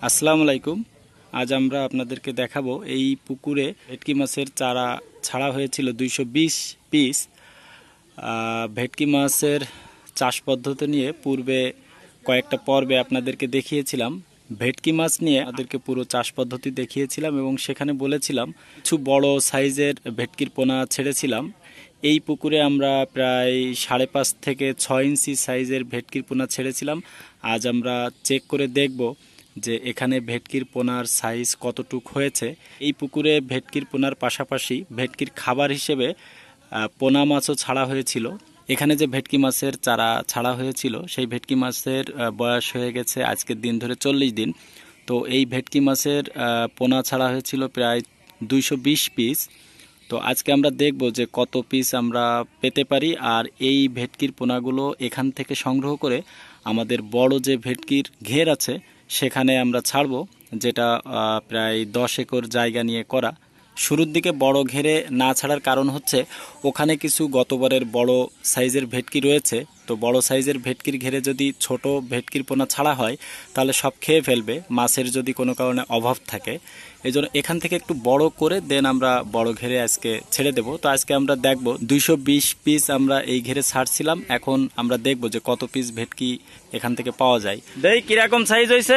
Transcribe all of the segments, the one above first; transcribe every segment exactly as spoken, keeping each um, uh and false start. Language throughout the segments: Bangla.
আসসালামু আলাইকুম। আজ আমরা আপনাদেরকে দেখাবো এই পুকুরে ভেটকি মাছের চারা ছাড়া হয়েছিল দুইশো বিশ পিস। ভেটকি মাছের চাষ পদ্ধতি নিয়ে পূর্বে কয়েকটা পর্বে আপনাদেরকে দেখিয়েছিলাম। ভেটকি মাছ নিয়ে আমাদেরকে পুরো চাষ পদ্ধতি দেখিয়েছিলাম এবং সেখানে বলেছিলাম কিছু বড় সাইজের ভেটকির পোনা ছেড়েছিলাম। এই পুকুরে আমরা প্রায় সাড়ে পাঁচ থেকে ছয় ইঞ্চি সাইজের ভেটকির পোনা ছেড়েছিলাম। আজ আমরা চেক করে দেখব যে এখানে ভেটকির পোনার সাইজ কতটুক হয়েছে। এই পুকুরে ভেটকির পোনার পাশাপাশি ভেটকির খাবার হিসেবে পোনা মাছও ছাড়া হয়েছিল। এখানে যে ভেটকি মাছের চারা ছাড়া হয়েছিল সেই ভেটকি মাছের বয়স হয়ে গেছে আজকের দিন ধরে চল্লিশ দিন। তো এই ভেটকি মাছের পোনা ছাড়া হয়েছিল প্রায় দুইশো বিশ পিস। তো আজকে আমরা দেখব যে কত পিস আমরা পেতে পারি, আর এই ভেটকির পোনাগুলো এখান থেকে সংগ্রহ করে আমাদের বড় যে ভেটকির ঘের আছে সেখানে আমরা ছাড়বো, যেটা প্রায় দশ একর জায়গা নিয়ে করা। শুরুর দিকে বড় ঘেরে না ছাড়ার কারণ হচ্ছে ওখানে কিছু গতবারের বড় সাইজের ভেটকি রয়েছে। তো বড় সাইজের ভেটকির ঘেরে যদি ছোট ভেটকির পোনা ছাড়া হয় তাহলে সব খেয়ে ফেলবে, মাছের যদি কোনো কারণে অভাব থাকে। এই জন্য এখান থেকে একটু বড় করে দেন আমরা বড় ঘেরে আজকে ছেড়ে দেব। তো আজকে আমরা দেখব দুইশো বিশ পিস আমরা এই ঘেরে ছাড়ছিলাম। এখন আমরা দেখব যে কত পিস ভেটকি এখান থেকে পাওয়া যায়। দেই কিরকম সাইজ হয়েছে?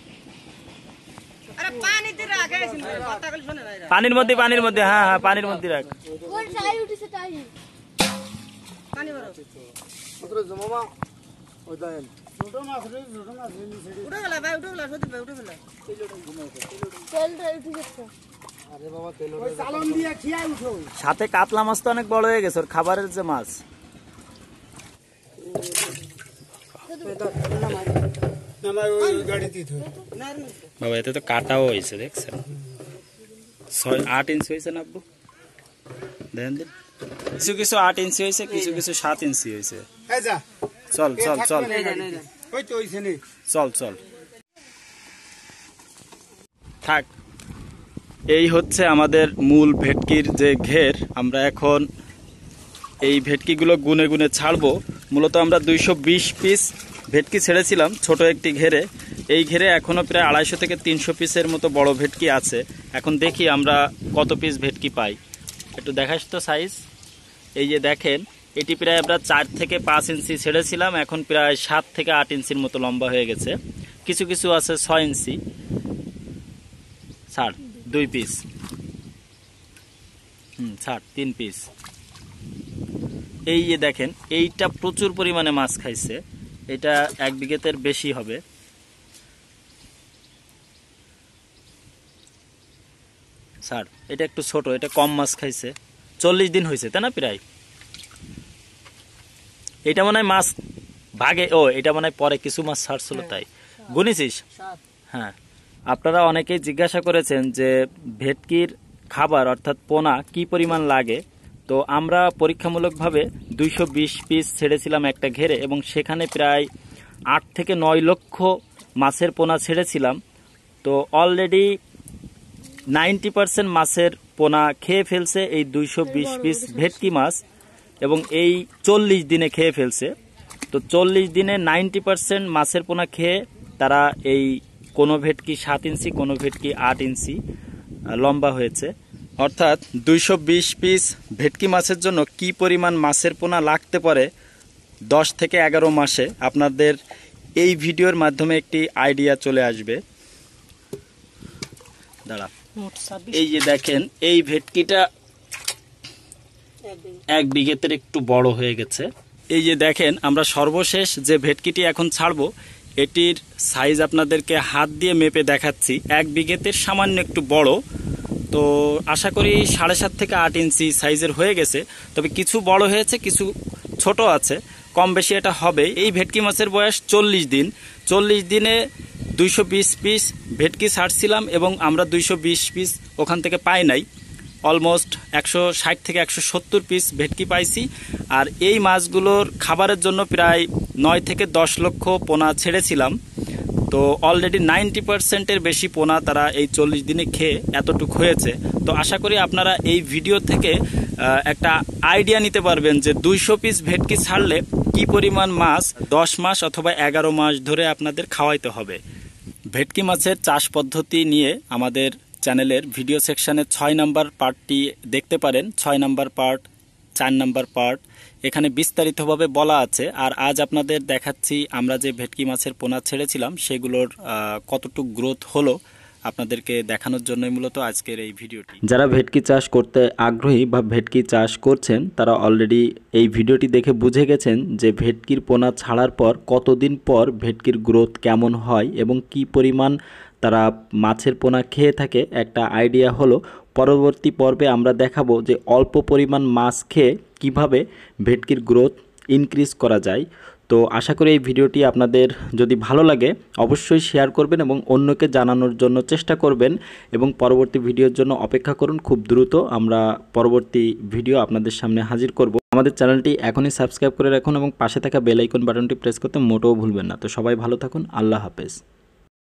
পানির মধ্যে পানির মধ্যে হ্যাঁ হ্যাঁ পানির মধ্যে রাখ। সাথে কাতলা মাছ তো অনেক বড় হয়ে গেছে, ওর খাবারের যে মাছ। বাবা এতে তো কাটাও হয়েছে, দেখছেন? ছয় আট ইঞ্চি হয়েছে না আব্বু? দেখেন দিন, কিছু কিছু আট ইঞ্চি হয়েছে, কিছু কিছু সাত ইঞ্চি হয়েছে। চল চল চল চল চল থাক। এই হচ্ছে আমাদের মূল ভেটকির যে ঘের। আমরা এখন এই ভেটকিগুলো গুনে গুনে ছাড়বো। মূলত আমরা দুইশো বিশ পিস ভেটকি ছেড়েছিলাম ছোট একটি ঘেরে। এই ঘেরে এখনো প্রায় আড়াইশো থেকে তিনশো পিসের মতো বড় ভেটকি আছে। এখন দেখি আমরা কত পিস ভেটকি পাই। একটু দেখাস তো সাইজ। এই যে দেখেন, এটি প্রায় আমরা চার থেকে পাঁচ ইঞ্চি ছেড়েছিলাম, এখন প্রায় সাত থেকে আট ইঞ্চির মতো লম্বা হয়ে গেছে। কিছু কিছু আছে ছয় ইঞ্চি। ছাড় দুই পিস, হুম ছাড় তিন পিস। এই যে দেখেন, এইটা প্রচুর পরিমাণে মাছ খাইছে, এটা এক বিঘেতের বেশি হবে। স্যার এটা একটু ছোট, এটা কম মাছ খাইছে। চল্লিশ দিন হয়েছে তাই না প্রায়? এটা মনে হয় মাছ ভাগে, ও এটা মনে হয় পরে কিছু মাছ ছাড়ছিল, তাই গুনেছিস? হ্যাঁ। আপনারা অনেকেই জিজ্ঞাসা করেছেন যে ভেটকির খাবার অর্থাৎ পোনা কি পরিমাণ লাগে। তো আমরা পরীক্ষামূলকভাবে দুইশো বিশ পিস ছেড়েছিলাম একটা ঘেরে, এবং সেখানে প্রায় আট থেকে নয় লক্ষ মাছের পোনা ছেড়েছিলাম। তো অলরেডি নাইনটি পার্সেন্ট মাছের পোনা খেয়ে ফেলছে এই দুইশো বিশ পিস ভেটকি মাছ, এবং এই চল্লিশ দিনে খেয়ে ফেলছে। তো চল্লিশ দিনে নাইনটি পার্সেন্ট মাছের পোনা খেয়ে তারা এই কোনো ভেটকি সাত ইঞ্চি কোনো ভেটকি আট ইঞ্চি লম্বা হয়েছে। অর্থাৎ দুইশো বিশ পিস ভেটকি মাছের জন্য কি পরিমাণ মাছের পোনা লাগতে পারে দশ থেকে এগারো মাসে, আপনাদের এই ভিডিওর মাধ্যমে একটি আইডিয়া চলে আসবে। দাঁড়া, এই যে দেখেন, এই ভেটকিটা এক বিঘেতের একটু বড় হয়ে গেছে। এই যে দেখেন, আমরা সর্বশেষ যে ভেটকিটি এখন ছাড়বো এটির সাইজ আপনাদেরকে হাত দিয়ে মেপে দেখাচ্ছি। এক বিঘেতের সামান্য একটু বড়। তো আশা করি সাড়ে সাত থেকে আট ইঞ্চি সাইজের হয়ে গেছে, তবে কিছু বড় হয়েছে কিছু ছোট আছে, কম বেশি এটা হবে। এই ভেটকি মাছের বয়স চল্লিশ দিন। চল্লিশ দিনে দুইশো বিশ পিস ভেটকি ছাড়ছিলাম, এবং আমরা দুইশো বিশ পিস ওখান থেকে পাই নাই, অলমোস্ট একশো ষাট থেকে একশো সত্তর পিস ভেটকি পাইছি। আর এই মাছগুলোর খাবারের জন্য প্রায় নয় থেকে দশ লক্ষ পোনা ছেড়েছিলাম। তো অলরেডি নাইনটি পার্সেন্টের বেশি পোনা তারা এই চল্লিশ দিনে খেয়ে এতটুকু হয়েছে। তো আশা করি আপনারা এই ভিডিও থেকে একটা আইডিয়া নিতে পারবেন যে দুইশো পিস ভেটকি ছাড়লে কি পরিমাণ মাছ দশ মাস অথবা এগারো মাস ধরে আপনাদের খাওয়াইতে হবে। ভেটকি মাছের চাষ পদ্ধতি নিয়ে আমাদের চ্যানেলের ভিডিও সেকশনে ছয় নাম্বার পার্টটি দেখতে পারেন। ছয় নাম্বার পার্ট, চার নাম্বার পার্ট এখানে বিস্তারিতভাবে বলা আছে। আর আজ আপনাদের দেখাচ্ছি আমরা যে ভেটকি মাছের পোনা ছেড়েছিলাম সেগুলোর কতটুকু গ্রোথ হলো আপনাদেরকে দেখানোর জন্যই মূলত আজকের এই ভিডিওটি। যারা ভেটকি চাষ করতে আগ্রহী বা ভেটকি চাষ করছেন তারা অলরেডি এই ভিডিওটি দেখে বুঝে গেছেন যে ভেটকির পোনা ছাড়ার পর কতদিন পর ভেটকির গ্রোথ কেমন হয় এবং কি পরিমাণ তারা মাছের পোনা খেয়ে থাকে একটা আইডিয়া হলো। পরবর্তী পর্বে আমরা দেখাবো যে অল্প পরিমাণ মাছ খেয়ে কিভাবে ভেটকির গ্রোথ ইনক্রিজ করা যায়। তো আশা করি এই ভিডিওটি আপনাদের যদি ভালো লাগে অবশ্যই শেয়ার করবেন এবং অন্যকে জানানোর জন্য চেষ্টা করবেন এবং পরবর্তী ভিডিওর জন্য অপেক্ষা করুন। খুব দ্রুত আমরা পরবর্তী ভিডিও আপনাদের সামনে হাজির করব। আমাদের চ্যানেলটি এখনই সাবস্ক্রাইব করে রাখুন এবং পাশে থাকা বেল আইকন বাটনটি প্রেস করতে মোটেও ভুলবেন না। তো সবাই ভালো থাকুন, আল্লাহ হাফেজ।